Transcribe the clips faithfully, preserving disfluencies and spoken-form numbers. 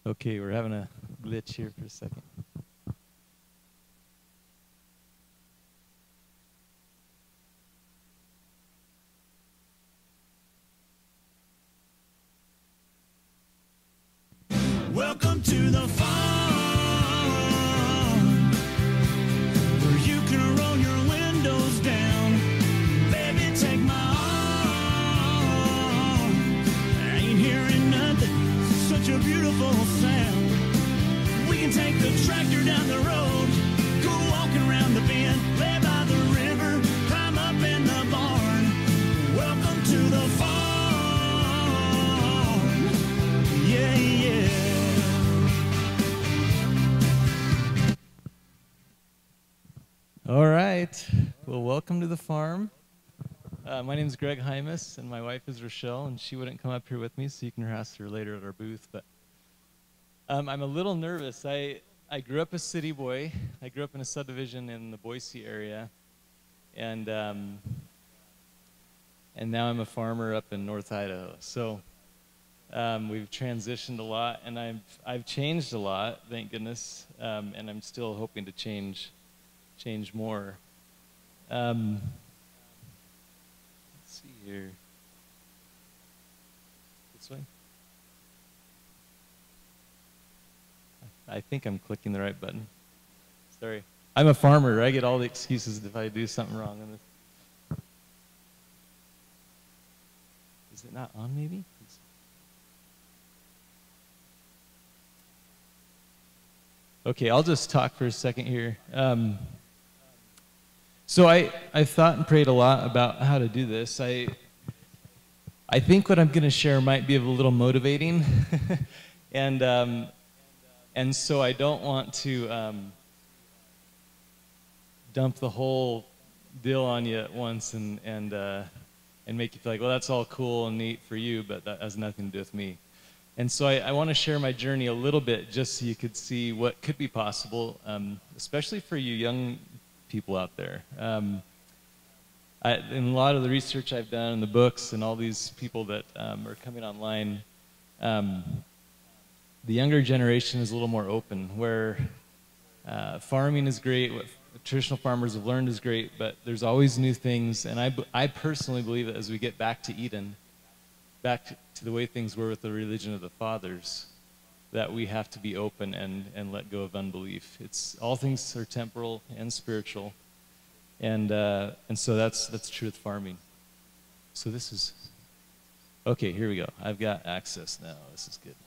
Okay, we're having a glitch here for a second. Welcome to the farm, where you can roll your windows down. Baby, take my arm. I ain't hearing nothing, such a beautiful sound. We can take the tractor down the road, go walking around the bend, lay by the river, climb up in the barn. Welcome to the farm. Yeah, yeah. All right. Well, welcome to the farm. Uh, my name is Greg Hymas, and my wife is Rochelle, and she wouldn't come up here with me, so you can harass her later at our booth. But um, I'm a little nervous. I, I grew up a city boy. I grew up in a subdivision in the Boise area, and um, and now I'm a farmer up in North Idaho. So um, we've transitioned a lot, and I've I've changed a lot, thank goodness, um, and I'm still hoping to change. change more. Um, let's see here. This way? I think I'm clicking the right button. Sorry. I'm a farmer. I get all the excuses if I do something wrong. In this. Is it not on maybe? Okay, I'll just talk for a second here. Um, So I, I thought and prayed a lot about how to do this. I, I think what I'm going to share might be a little motivating. and, um, and so I don't want to um, dump the whole deal on you at once and, and, uh, and make you feel like, well, that's all cool and neat for you, but that has nothing to do with me. And so I, I want to share my journey a little bit just so you could see what could be possible, um, especially for you young people out there. Um, I, in a lot of the research I've done in the books and all these people that um, are coming online, um, the younger generation is a little more open, where uh, farming is great, what traditional farmers have learned is great, but there's always new things, and I, I personally believe that as we get back to Eden, back to the way things were with the religion of the fathers, that we have to be open and, and let go of unbelief. It's, all things are temporal and spiritual, and, uh, and so that's, that's true with farming. So this is, okay, here we go. I've got access now. This is good.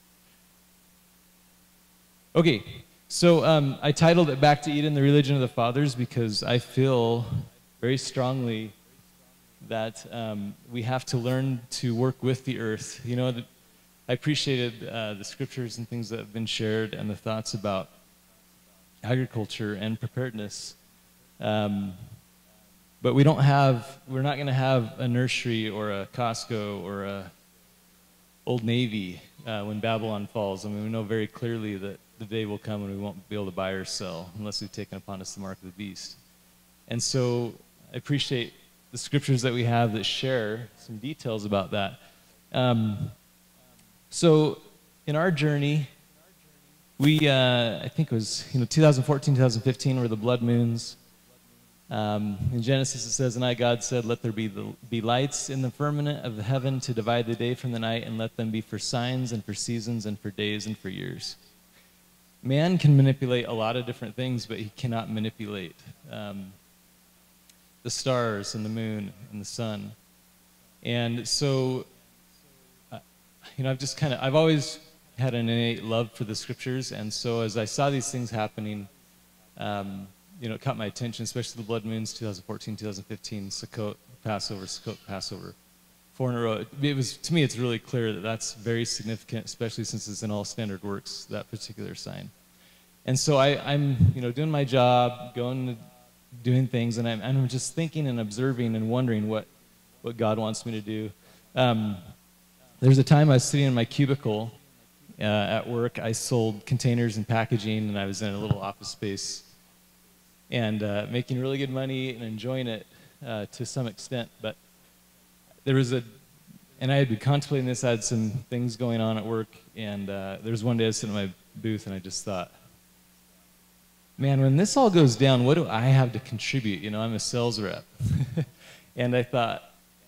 Okay, so um, I titled it Back to Eden, the Religion of the Fathers, because I feel very strongly that um, we have to learn to work with the earth. You know, the, I appreciated uh, the scriptures and things that have been shared and the thoughts about agriculture and preparedness. Um, but we don't have, we're not going to have a nursery or a Costco or a Old Navy uh, when Babylon falls. I mean, we know very clearly that the day will come when we won't be able to buy or sell unless we've taken upon us the mark of the beast. And so I appreciate the scriptures that we have that share some details about that. Um, So in our journey, we, uh, I think it was, you know, two thousand fourteen, two thousand fifteen were the blood moons. Um, in Genesis it says, and I, God, said, let there be, the, be lights in the firmament of the heaven to divide the day from the night, and let them be for signs and for seasons and for days and for years. Man can manipulate a lot of different things, but he cannot manipulate um, the stars and the moon and the sun. And so you know, I've just kind of, I've always had an innate love for the scriptures, and so as I saw these things happening, um, you know, it caught my attention, especially the blood moons, two thousand fourteen, two thousand fifteen, Sukkot, Passover, Sukkot, Passover, four in a row. It, it was, to me, it's really clear that that's very significant, especially since it's in all standard works, that particular sign. And so I, I'm, you know, doing my job, going, doing things, and I'm, and I'm just thinking and observing and wondering what, what God wants me to do. Um, There's a time I was sitting in my cubicle uh, at work. I sold containers and packaging, and I was in a little office space and uh, making really good money and enjoying it uh, to some extent. But there was a and I had been contemplating this. I had some things going on at work, and uh, there was one day I was sitting in my booth, and I just thought, man, when this all goes down, what do I have to contribute? You know, I'm a sales rep. And I thought,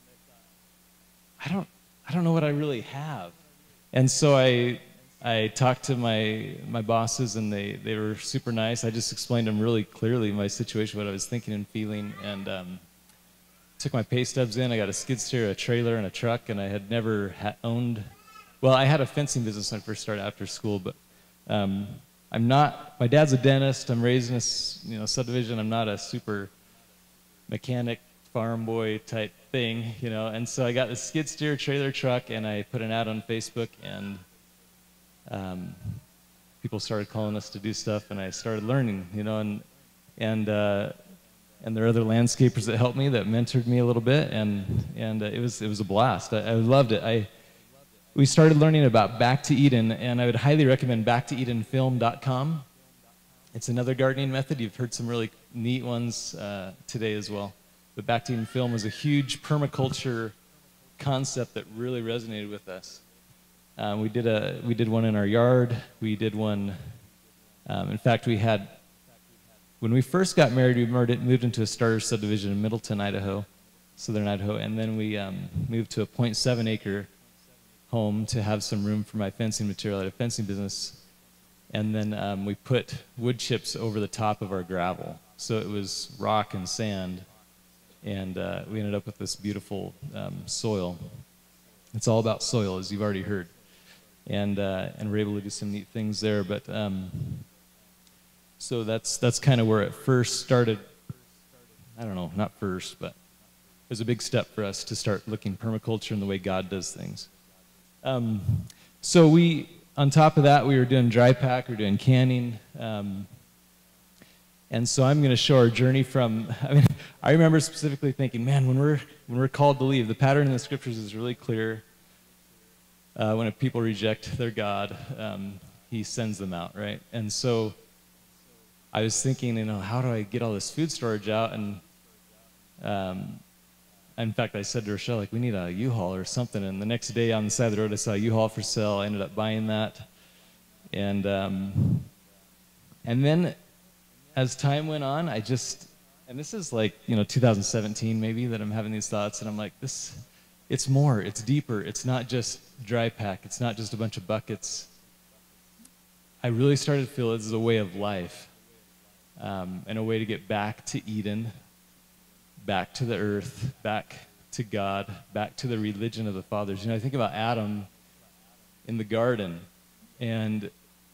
I don't, I don't know what I really have. And so I, I talked to my, my bosses, and they, they were super nice. I just explained to them really clearly my situation, what I was thinking and feeling, and um, took my pay stubs in. I got a skid steer, a trailer, and a truck, and I had never ha owned, well, I had a fencing business when I first started after school, but um, I'm not, my dad's a dentist. I'm raised in a you know, subdivision. I'm not a super mechanic, farm boy type thing, you know, and so I got this skid steer trailer truck, and I put an ad on Facebook, and um, people started calling us to do stuff, and I started learning, you know, and and uh, and there are other landscapers that helped me, that mentored me a little bit, and and uh, it was it was a blast. I, I loved it. I we started learning about Back to Eden, and I would highly recommend back to eden film dot com. It's another gardening method. You've heard some really neat ones uh, today as well. But Back to Eden Film was a huge permaculture concept that really resonated with us. Um, we did a we did one in our yard. We did one. Um, in fact, we had when we first got married, we moved into a starter subdivision in Middleton, Idaho, southern Idaho, and then we um, moved to a point seven acre home to have some room for my fencing material. I had a fencing business, and then um, we put wood chips over the top of our gravel, so it was rock and sand. And uh, we ended up with this beautiful um, soil. It's all about soil, as you've already heard. And, uh, and we're able to do some neat things there. But um, so that's, that's kind of where it first started. I don't know, not first, but it was a big step for us to start looking permaculture and the way God does things. Um, so we, on top of that, we were doing dry pack, we were doing canning. Um, And so I'm going to show our journey from, I mean, I remember specifically thinking, man, when we're, when we're called to leave, the pattern in the scriptures is really clear. Uh, when a people reject their God, um, he sends them out, right? And so I was thinking, you know, how do I get all this food storage out? And um, in fact, I said to Rochelle, like, we need a U-Haul or something. And the next day on the side of the road, I saw a U-Haul for sale. I ended up buying that. And, um, and then as time went on, I just, and this is like, you know, two thousand seventeen maybe that I'm having these thoughts, and I'm like, this, it's more, it's deeper. It's not just dry pack. It's not just a bunch of buckets. I really started to feel this is a way of life, um, and a way to get back to Eden, back to the earth, back to God, back to the religion of the fathers. You know, I think about Adam in the garden, and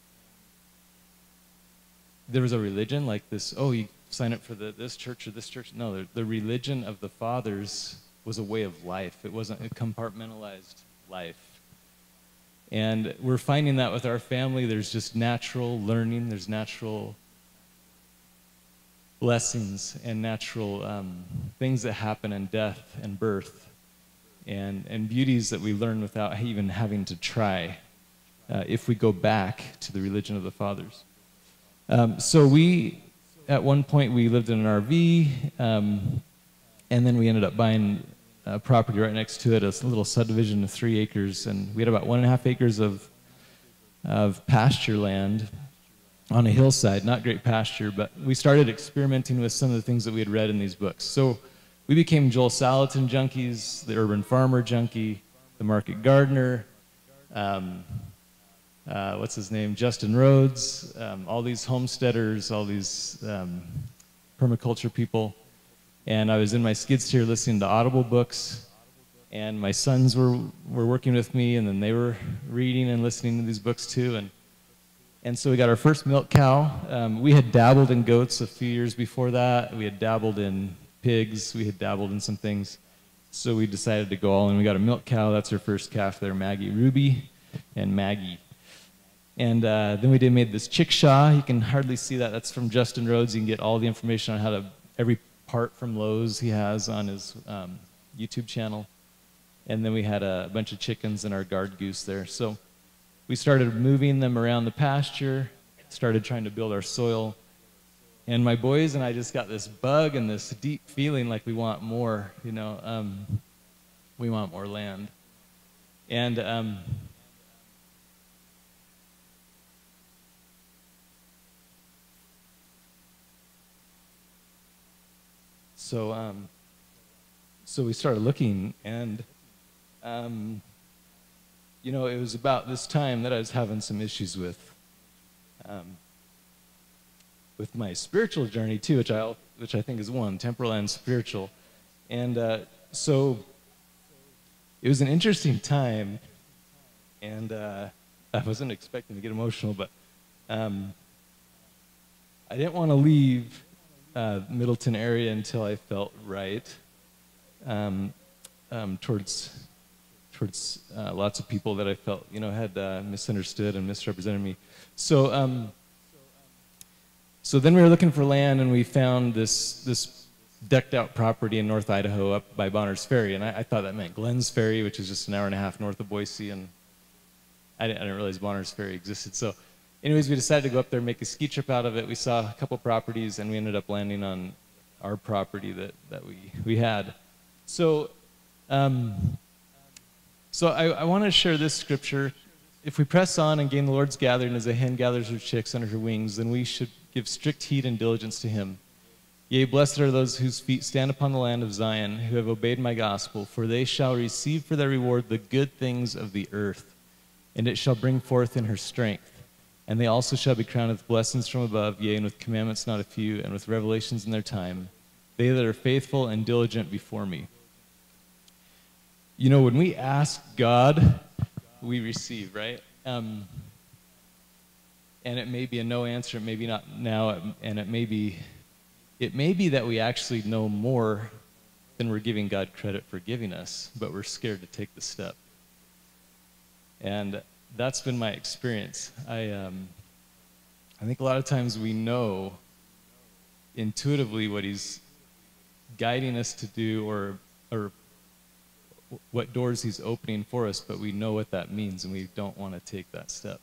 there was a religion like this, oh, you sign up for the, this church or this church. No, the, the religion of the fathers was a way of life. It wasn't a compartmentalized life. And we're finding that with our family. There's just natural learning. There's natural blessings and natural um, things that happen in death and birth, and, and beauties that we learn without even having to try, uh, if we go back to the religion of the fathers. Um, so we, at one point, we lived in an R V, um, and then we ended up buying a property right next to it, a little subdivision of three acres, and we had about one and a half acres of, of pasture land on a hillside, not great pasture, but we started experimenting with some of the things that we had read in these books. So we became Joel Salatin junkies, the urban farmer junkie, the market gardener, um, Uh, what's his name, Justin Rhodes, um, all these homesteaders, all these um, permaculture people. And I was in my skid steer listening to Audible books, and my sons were, were working with me, and then they were reading and listening to these books too. And, and so we got our first milk cow. Um, we had dabbled in goats a few years before that. We had dabbled in pigs. We had dabbled in some things. So we decided to go all in. We got a milk cow. That's our first calf there, Maggie, Ruby, and Maggie. And uh, then we did made this chickshaw. You can hardly see that. That's from Justin Rhodes. You can get all the information on how to, every part from Lowe's he has on his um, YouTube channel. And then we had a bunch of chickens and our guard goose there. So we started moving them around the pasture, started trying to build our soil. And my boys and I just got this bug and this deep feeling like we want more, you know. Um, we want more land. And um, so um, so we started looking, and um, you know, it was about this time that I was having some issues with um, with my spiritual journey too, which I which I think is one, temporal and spiritual. And uh, so it was an interesting time, and uh, I wasn't expecting to get emotional, but um, I didn't want to leave uh, Middleton area until I felt right um, um, towards towards uh, lots of people that I felt, you know, had uh, misunderstood and misrepresented me. So, um, so then we were looking for land, and we found this this decked out property in North Idaho up by Bonner's Ferry, and I, I thought that meant Glenn's Ferry, which is just an hour and a half north of Boise, and I didn't, I didn't realize Bonner's Ferry existed. So, anyways, we decided to go up there and make a ski trip out of it. We saw a couple properties, and we ended up landing on our property that that we we had. So. Um, So I, I want to share this scripture. If we press on and gain the Lord's gathering as a hen gathers her chicks under her wings, then we should give strict heed and diligence to him. Yea, blessed are those whose feet stand upon the land of Zion, who have obeyed my gospel, for they shall receive for their reward the good things of the earth, and it shall bring forth in her strength. And they also shall be crowned with blessings from above, yea, and with commandments not a few, and with revelations in their time, they that are faithful and diligent before me. You know, when we ask God, we receive, right? Um, and it may be a no answer, it may be not now, and it may be, it may be that we actually know more than we're giving God credit for giving us, but we're scared to take the step. And that's been my experience. I, um, I think a lot of times we know intuitively what he's guiding us to do, or, or what doors he's opening for us, but we know what that means, and we don't want to take that step.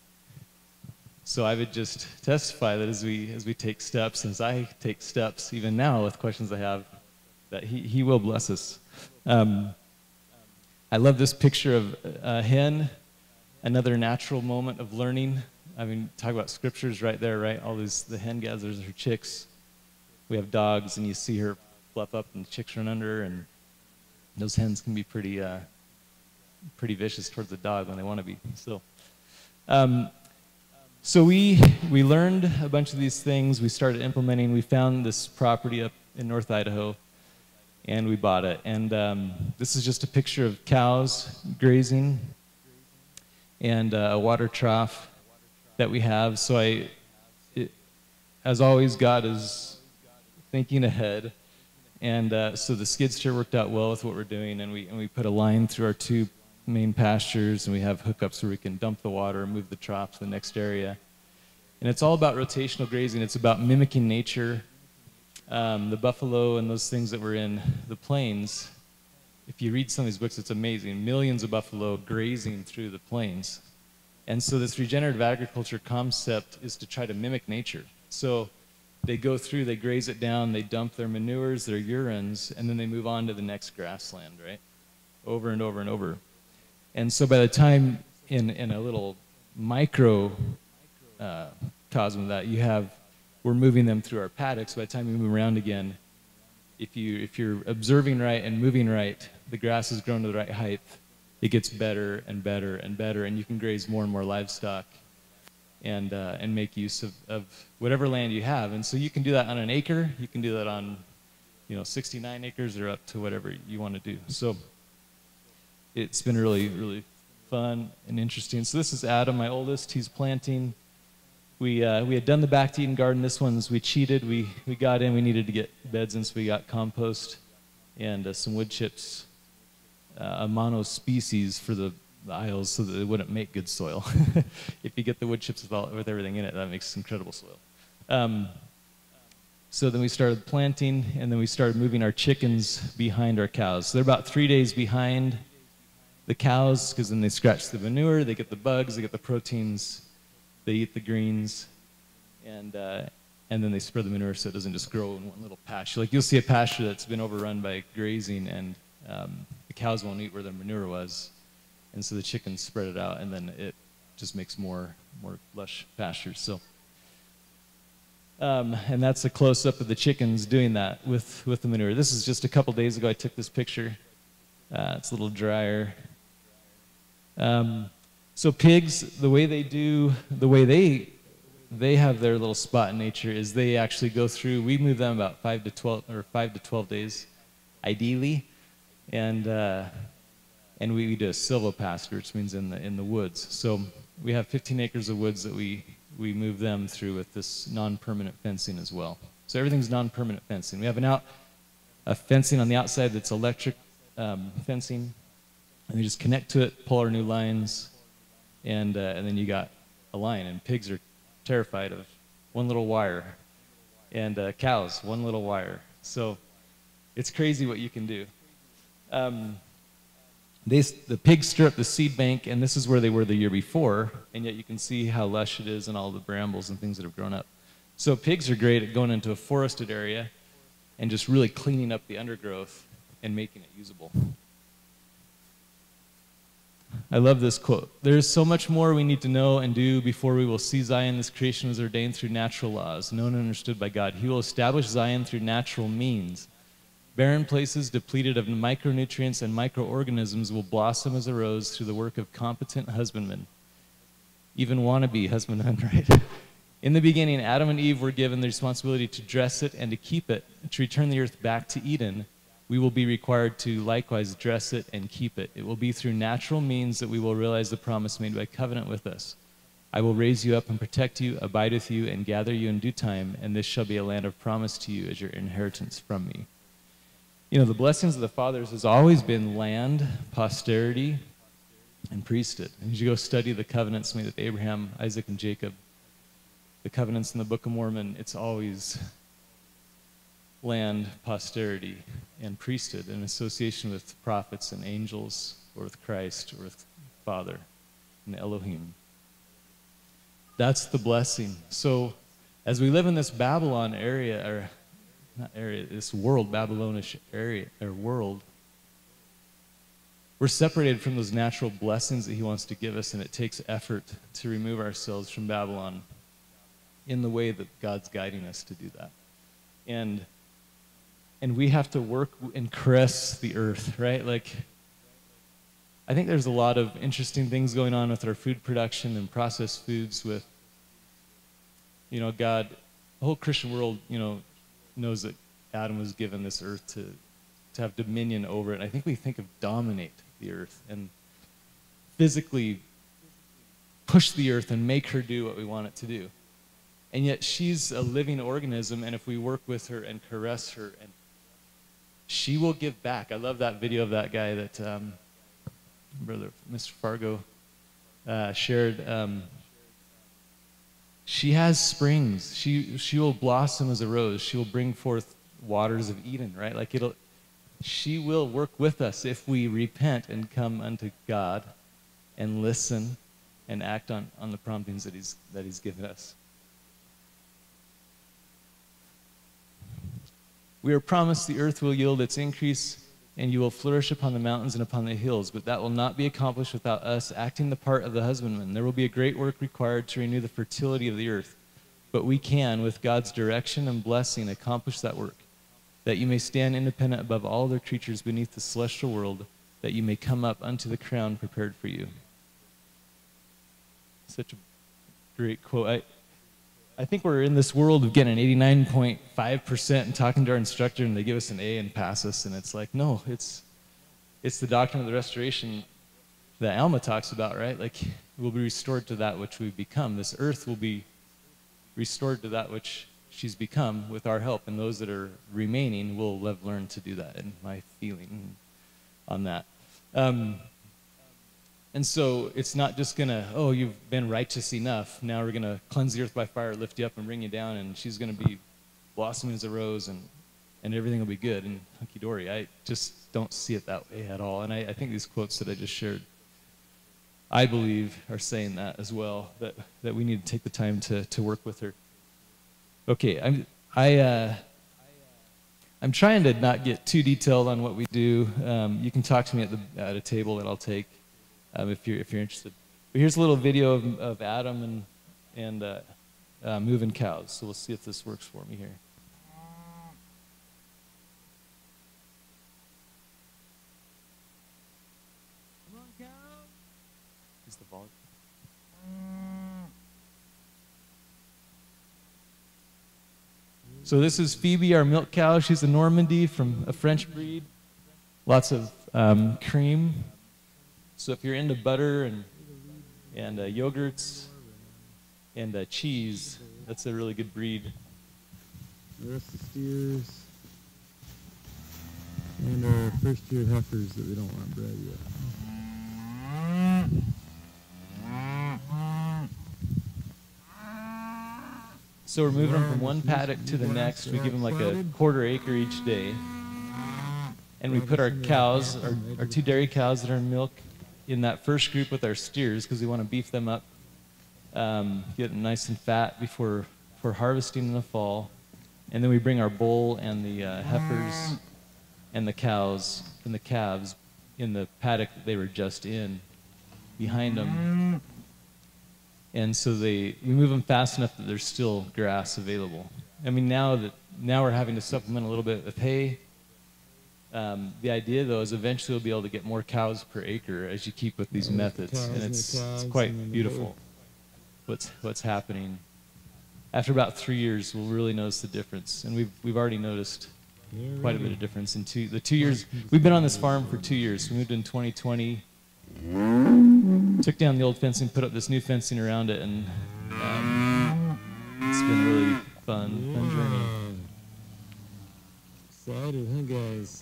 So I would just testify that as we as we take steps, as I take steps, even now with questions I have, that he, he will bless us. Um, I love this picture of a hen, another natural moment of learning. I mean, talk about scriptures right there, right? All these, the hen gathers her chicks. We have dogs, and you see her fluff up, and the chicks run under her, and those hens can be pretty, uh, pretty vicious towards the dog when they want to be. So, um, so we we learned a bunch of these things. We started implementing. We found this property up in North Idaho, and we bought it. And um, this is just a picture of cows grazing and uh, a water trough that we have. So I, it, as always, God is thinking ahead. And uh, so the skid steer worked out well with what we're doing, and we and we put a line through our two main pastures, and we have hookups where we can dump the water and move the trough to the next area. And it's all about rotational grazing. It's about mimicking nature. Um, the buffalo and those things that were in the plains, if you read some of these books, it's amazing. Millions of buffalo grazing through the plains. And so this regenerative agriculture concept is to try to mimic nature. So they go through, they graze it down, they dump their manures, their urines, and then they move on to the next grassland, right? Over and over and over. And so by the time in, in a little micro uh, cosm of that, you have, we're moving them through our paddocks. By the time you move around again, if, you, if you're observing right and moving right, the grass has grown to the right height, it gets better and better and better, and you can graze more and more livestock and uh, and make use of, of whatever land you have. And so you can do that on an acre, you can do that on, you know, sixty-nine acres, or up to whatever you want to do. So it's been really, really fun and interesting. So this is Adam, my oldest. He's planting. We uh, we had done the back to Eden garden. This one's, we cheated. We, we got in, we needed to get beds in, so we got compost and uh, some wood chips, uh, a mono species for the the aisles, so that it wouldn't make good soil. If you get the wood chips with, all, with everything in it, that makes incredible soil. Um, so then we started planting, and then we started moving our chickens behind our cows. So they're about three days behind the cows, because then they scratch the manure, they get the bugs, they get the proteins, they eat the greens, and uh, and then they spread the manure so it doesn't just grow in one little pasture. Like, you'll see a pasture that's been overrun by grazing, and um, the cows won't eat where their manure was. And so the chickens spread it out, and then it just makes more, more lush pastures. So, um, and that's a close-up of the chickens doing that with, with the manure. This is just a couple days ago I took this picture. Uh, it's a little drier. Um, so pigs, the way they do, the way they they have their little spot in nature is they actually go through. We move them about five to twelve or five to twelve days, ideally, and uh, and we, we do a silvopasture, which means in the in the woods. So we have fifteen acres of woods that we we move them through with this non-permanent fencing as well. So everything's non-permanent fencing. We have an out a fencing on the outside that's electric um, fencing, and we just connect to it, pull our new lines, and uh, and then you got a line. And pigs are terrified of one little wire, and uh, cows, one little wire. So it's crazy what you can do. Um, they, the pigs stir up the seed bank, and this is where they were the year before, and yet you can see how lush it is and all the brambles and things that have grown up. So pigs are great at going into a forested area and just really cleaning up the undergrowth and making it usable. I love this quote. There is so much more we need to know and do before we will see Zion. This creation was ordained through natural laws, known and understood by God. He will establish Zion through natural means. Barren places depleted of micronutrients and microorganisms will blossom as a rose through the work of competent husbandmen. Even wannabe husbandmen, right? In the beginning, Adam and Eve were given the responsibility to dress it and to keep it, to return the earth back to Eden. We will be required to likewise dress it and keep it. It will be through natural means that we will realize the promise made by covenant with us. I will raise you up and protect you, abide with you, and gather you in due time, and this shall be a land of promise to you as your inheritance from me. You know, the blessings of the fathers has always been land, posterity, and priesthood. And as you go study the covenants made with Abraham, Isaac, and Jacob, the covenants in the Book of Mormon, it's always land, posterity, and priesthood in association with prophets and angels, or with Christ, or with Father and Elohim. That's the blessing. So as we live in this Babylon area, or not area, this world, Babylonish area, or world, we're separated from those natural blessings that he wants to give us, and it takes effort to remove ourselves from Babylon in the way that God's guiding us to do that. And And we have to work and caress the earth, right? Like, I think there's a lot of interesting things going on with our food production and processed foods with, you know, God, the whole Christian world, you know, knows that Adam was given this earth to, to have dominion over it. And I think we think of dominate the earth and physically push the earth and make her do what we want it to do. And yet she's a living organism, and if we work with her and caress her, and she will give back. I love that video of that guy that um, Brother Mister Fargo uh, shared. Um, she has springs. She she will blossom as a rose. She will bring forth waters of Eden, right? Like it'll. She will work with us if we repent and come unto God, and listen, and act on on the promptings that He's that He's given us. We are promised the earth will yield its increase, and you will flourish upon the mountains and upon the hills, but that will not be accomplished without us acting the part of the husbandman. There will be a great work required to renew the fertility of the earth, but we can, with God's direction and blessing, accomplish that work, that you may stand independent above all other creatures beneath the celestial world, that you may come up unto the crown prepared for you. Such a great quote. I, I think we're in this world of getting an eighty-nine point five percent and talking to our instructor, and they give us an A and pass us, and it's like, no, it's it's the doctrine of the restoration that Alma talks about, right? Like, we'll be restored to that which we've become. This earth will be restored to that which she's become with our help, and those that are remaining will have learned to do that, in my feeling on that. Um, And so it's not just going to, oh, you've been righteous enough. Now we're going to cleanse the earth by fire, lift you up, and bring you down, and she's going to be blossoming as a rose, and, and everything will be good and hunky-dory. I just don't see it that way at all. And I, I think these quotes that I just shared, I believe, are saying that as well, that, that we need to take the time to, to work with her. Okay, I'm, I, uh, I'm trying to not get too detailed on what we do. Um, you can talk to me at, the, at a table that I'll take. um, if you're if you're interested. But here's a little video of, of Adam and and uh, uh, moving cows. So we'll see if this works for me here. Come on, cow. Is the volume? So this is Phoebe, our milk cow. She's a Normandy from a French breed. Lots of um, cream. So if you're into butter and and uh, yogurts and uh, cheese, that's a really good breed. The rest of the steers and our first year heifers that we don't want bred yet. So we're moving them from one paddock to the next. We give them like a quarter acre each day. And we put our cows, our, our two dairy cows that are in milk, in that first group with our steers because we want to beef them up, um, get them nice and fat before, before harvesting in the fall. And then we bring our bull and the uh, heifers and the cows and the calves in the paddock that they were just in behind them. And so they, we move them fast enough that there's still grass available. I mean, now that now we're having to supplement a little bit with hay. Um, the idea, though, is eventually we'll be able to get more cows per acre as you keep with these yeah, methods, the and it's, the it's quite beautiful what's what's happening. After about three years, we'll really notice the difference, and we've we've already noticed quite a bit of difference in two the two years. We've been on this farm for two years. We moved in twenty twenty. Took down the old fencing, put up this new fencing around it, and um, it's been really fun, fun journey. Excited, huh, guys?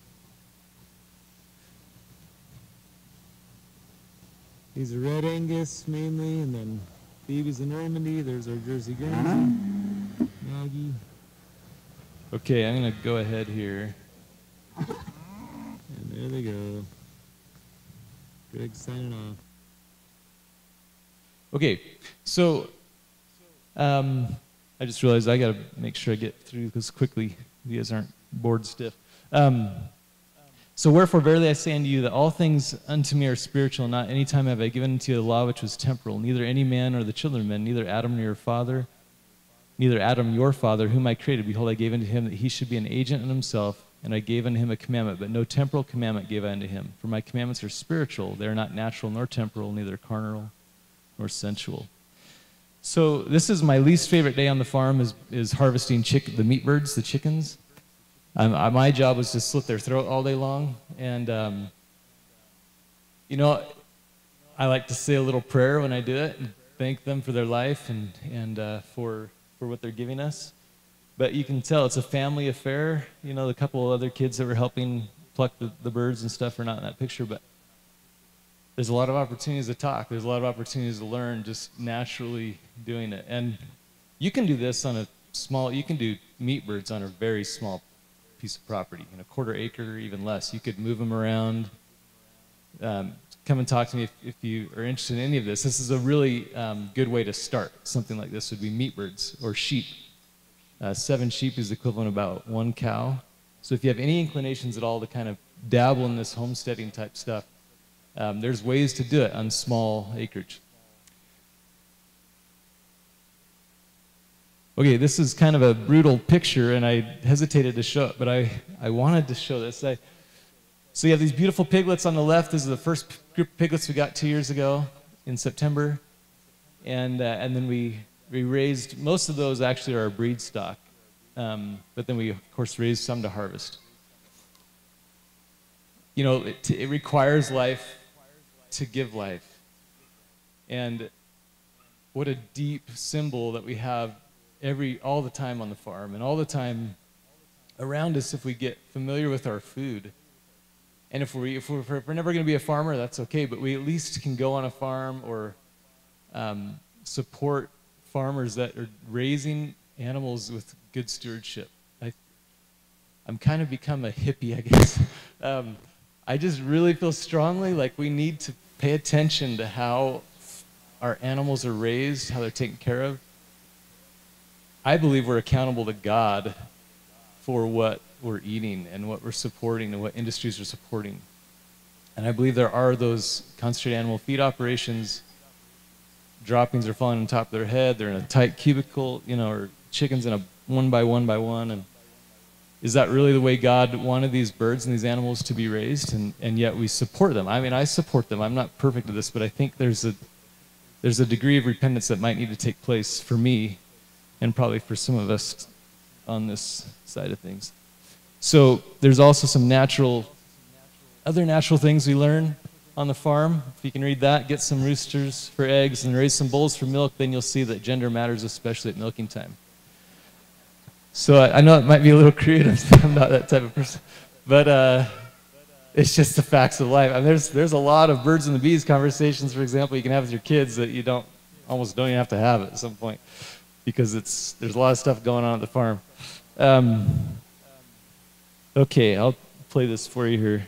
These are Red Angus mainly, and then Phoebe's a Normandy. There's our Jersey Guernsey, Maggie. Okay, I'm gonna go ahead here. And there they go. Greg signing off. Okay, so um, I just realized I got to make sure I get through this quickly. You guys aren't bored stiff. Um, so wherefore, verily I say unto you that all things unto me are spiritual, not any time have I given unto you the law which was temporal. Neither any man nor the children of men, neither Adam nor your father, neither Adam your father, whom I created. Behold, I gave unto him that he should be an agent in himself, and I gave unto him a commandment, but no temporal commandment gave I unto him. For my commandments are spiritual, they are not natural nor temporal, neither carnal nor sensual. So this is my least favorite day on the farm is, is harvesting chick, the meat birds, the chickens. Um, I, my job was to slit their throat all day long. And, um, you know, I like to say a little prayer when I do it and thank them for their life and, and uh, for, for what they're giving us. But you can tell it's a family affair. You know, the couple of other kids that were helping pluck the, the birds and stuff are not in that picture, but there's a lot of opportunities to talk. There's a lot of opportunities to learn just naturally doing it. And you can do this on a small, you can do meat birds on a very small piece of property, in a quarter acre or even less. You could move them around. Um, come and talk to me if, if you are interested in any of this. This is a really um, good way to start. Something like this would be meat birds or sheep. Uh, seven sheep is equivalent to about one cow. So if you have any inclinations at all to kind of dabble in this homesteading type stuff, um, there's ways to do it on small acreage. Okay, this is kind of a brutal picture, and I hesitated to show it, but I, I wanted to show this. I, so you have these beautiful piglets on the left. This is the first group of piglets we got two years ago in September. And, uh, and then we, we raised, most of those actually are our breed stock. Um, but then we, of course, raised some to harvest. You know, it, it requires life to give life. And what a deep symbol that we have every all the time on the farm and all the time around us if we get familiar with our food. And if, we, if, we're, if we're never going to be a farmer, that's okay, but we at least can go on a farm or um, support farmers that are raising animals with good stewardship. I, I'm kind of become a hippie, I guess. Um, I just really feel strongly like we need to pay attention to how our animals are raised, how they're taken care of. I believe we're accountable to God for what we're eating and what we're supporting and what industries are supporting. And I believe there are those concentrated animal feed operations. Droppings are falling on top of their head. They're in a tight cubicle, you know, or chickens in a one by one by one. And is that really the way God wanted these birds and these animals to be raised? And, and yet we support them. I mean, I support them. I'm not perfect at this, but I think there's a, there's a degree of repentance that might need to take place for me and probably for some of us on this side of things. So there's also some natural, other natural things we learn on the farm. If you can read that, get some roosters for eggs and raise some bulls for milk, then you'll see that gender matters, especially at milking time. So I, I know it might be a little creative. I'm not that type of person. But uh, it's just the facts of life. I mean, there's, there's a lot of birds and the bees conversations, for example, you can have with your kids that you don't, almost don't even have to have at some point because it's, there's a lot of stuff going on at the farm. Um, okay, I'll play this for you here.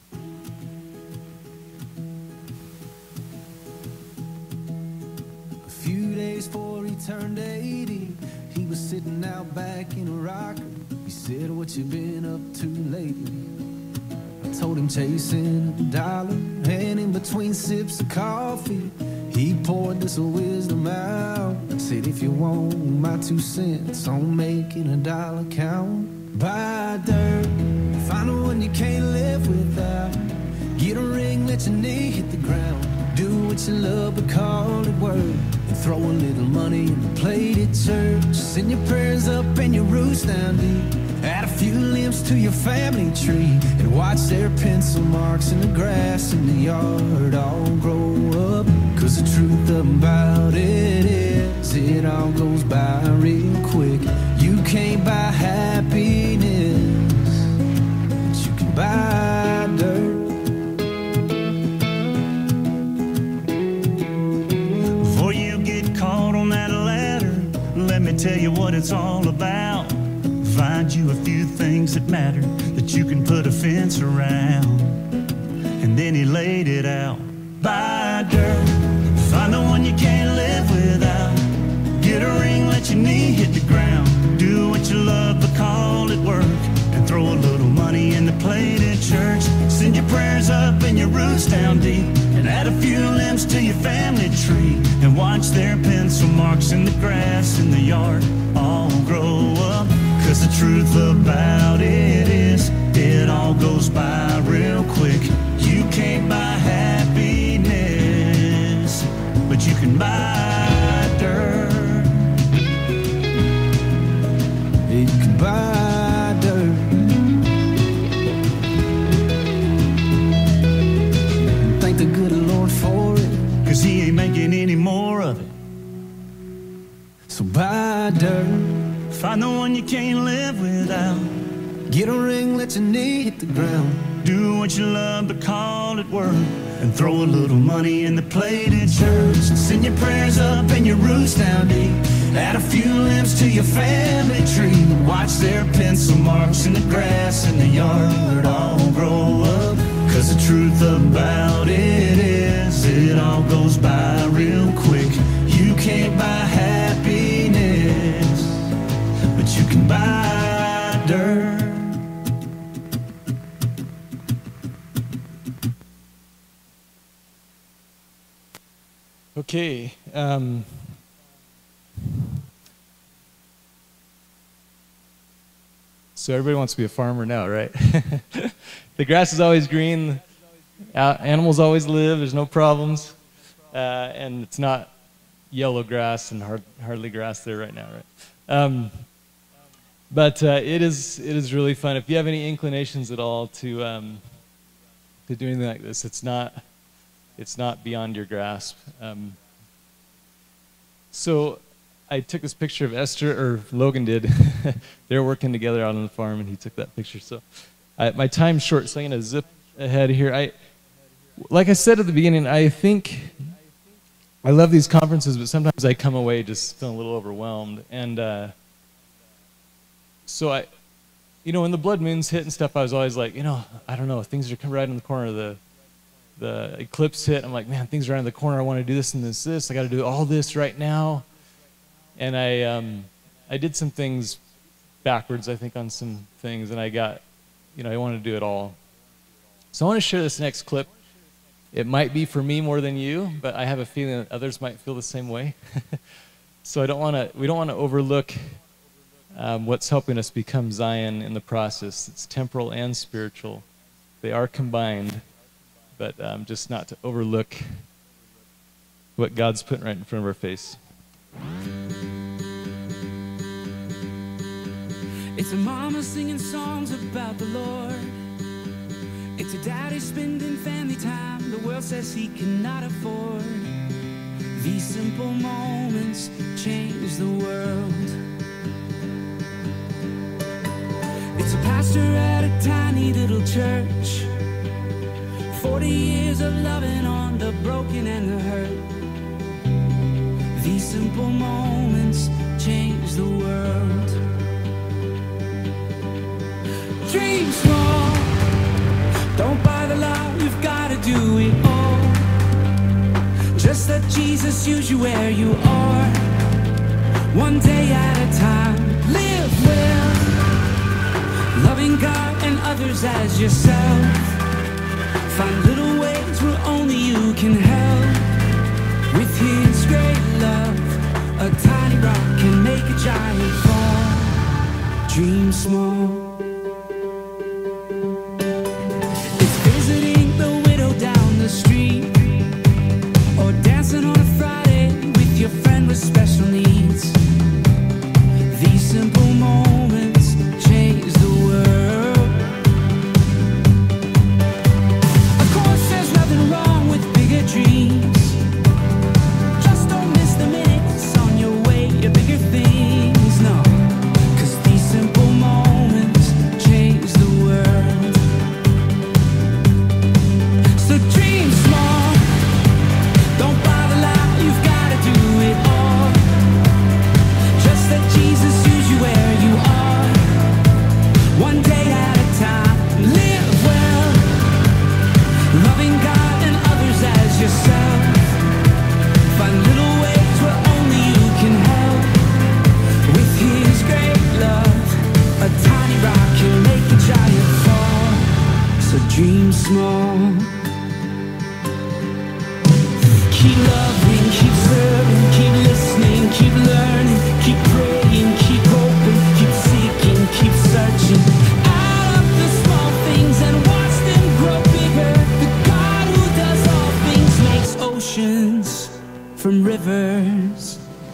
Before he turned eighty, he was sitting out back in a rocker. He said, what you been up to lately? I told him chasing a dollar, and in between sips of coffee, he poured this wisdom out. I said, if you want my two cents on making a dollar count, buy dirt, find the one you can't live without. Get a ring, let your knee hit the ground. Do what you love, but call it work. And throw a little money in the plate at church. Send your prayers up and your roots down deep. Add a few limbs to your family tree. And watch their pencil marks in the grass in the yard all grow up. Cause the truth about it is, it all goes by real quick. You can't buy happiness, but you can buy dirt. Let me tell you what it's all about. Find you a few things that matter that you can put a fence around. And then he laid it out. Buy dirt, find the one you can't live without. Get a ring, let your knee hit the ground. Do what you love, but call it work. And throw a little money in the plate at church. Send your prayers up and your roots down deep. And add a few limbs to your family tree. And watch their pencil marks in the grass in the yard all grow up. Cause the truth about it is, it all goes by real quick. You can't buy happiness, but you can buy dirt. You can buy dirt. And thank the good Lord for it, cause he ain't making any more of it. So buy dirt, find the one you can't live without. Get a ring, let your knee hit the ground. Do what you love, but call it work. And throw a little money in the plate at church. And send your prayers up and your roots down deep. Add a few limbs to your family tree. Watch their pencil marks in the grass in the yard all grow up. Cause the truth about it is, it all goes by real quick. You can't buy happiness, but you can buy dirt. Okay. Um, so everybody wants to be a farmer now, right? The grass is always green. Uh, animals always live. There's no problems. Uh, and it's not yellow grass and hard, hardly grass there right now, right? Um, but uh, it is it is really fun. If you have any inclinations at all to um, to do anything like this, it's not it's not beyond your grasp. Um, so I took this picture of Esther, or Logan did. They were working together out on the farm, and he took that picture. So I, my time's short, so I'm going to zip ahead here. I, like I said at the beginning, I think I love these conferences, but sometimes I come away just feeling a little overwhelmed. And uh, so I, you know, when the blood moons hit and stuff, I was always like, you know, I don't know, things are coming right in the corner. The the eclipse hit. I'm like, man, things are around the corner. I want to do this and this, this. I got to do all this right now. And I, um, I did some things backwards, I think, on some things, and I got, you know, I wanted to do it all. So I want to share this next clip. It might be for me more than you, but I have a feeling that others might feel the same way. So I don't want to. We don't want to overlook um, what's helping us become Zion in the process. It's temporal and spiritual. They are combined, but um, just not to overlook what God's putting right in front of our face. It's a mama singing songs about the Lord. It's a daddy spending family time the world says he cannot afford. These simple moments change the world. It's a pastor at a tiny little church. Forty years of loving on the broken and the hurt. These simple moments change the world. Dream small. Don't buy the lie, you've got to do it all. Just let Jesus use you where you are. One day at a time, live well. Loving God and others as yourself. Find little ways where only you can help. With His great love, a tiny rock can make a giant fall. Dream small. The street, or dancing on a Friday with your friend with special needs. These simple moments change the world. Of course, there's nothing wrong with bigger dreams. Just don't miss the minutes on your way to bigger things. No, 'cause these simple moments change the world. So dream small. Don't buy the lie, you've got to do it all. Just let Jesus use you where you are. One day at a time, live well. Loving God and others as yourself. Find little ways where only you can help. With His great love, a tiny rock can make a giant fall. So dream small. Keep loving, keep serving, keep listening, keep learning, keep praying, keep hoping, keep seeking, keep searching. Add up the small things and watch them grow bigger. The God who does all things makes oceans from rivers.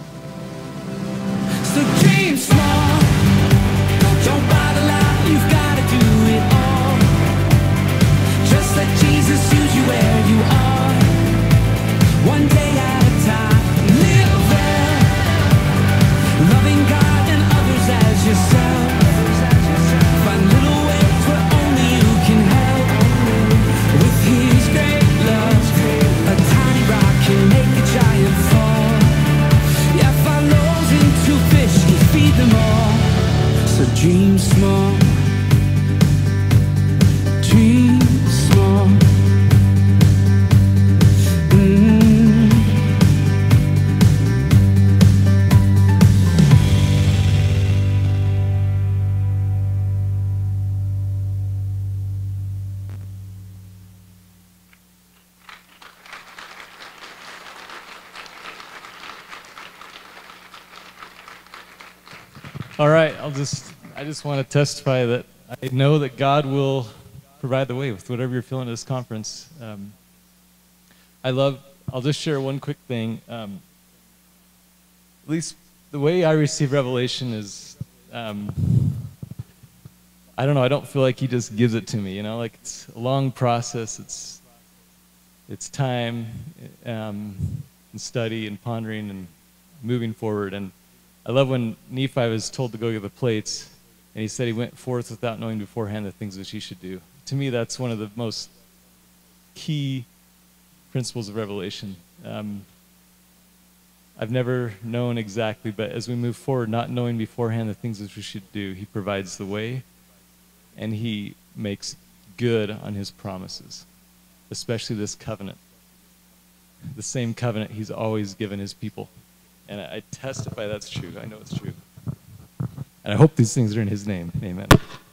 So dream small. Don't buy the lie, you've got to do it all. Just let Jesus use you where you are. One day at a time, live well. Loving God and others as yourself. Find little ways where only you can help. With His great love, a tiny rock can make a giant fall. Yeah, five loaves and two fish can feed them all. So dream small. Dream small. All right, I'll just, I just want to testify that I know that God will provide the way with whatever you're feeling at this conference. Um, I love, I'll just share one quick thing. Um, at least the way I receive revelation is, um, I don't know, I don't feel like He just gives it to me, you know, like it's a long process. It's, it's time um, and study and pondering and moving forward. And I love when Nephi was told to go get the plates, and he said he went forth without knowing beforehand the things which he should do. To me, that's one of the most key principles of revelation. Um, I've never known exactly, but as we move forward, not knowing beforehand the things which we should do, He provides the way, and He makes good on His promises, especially this covenant. The same covenant He's always given His people. And I testify that's true. I know it's true. And I hope these things are in His name. Amen.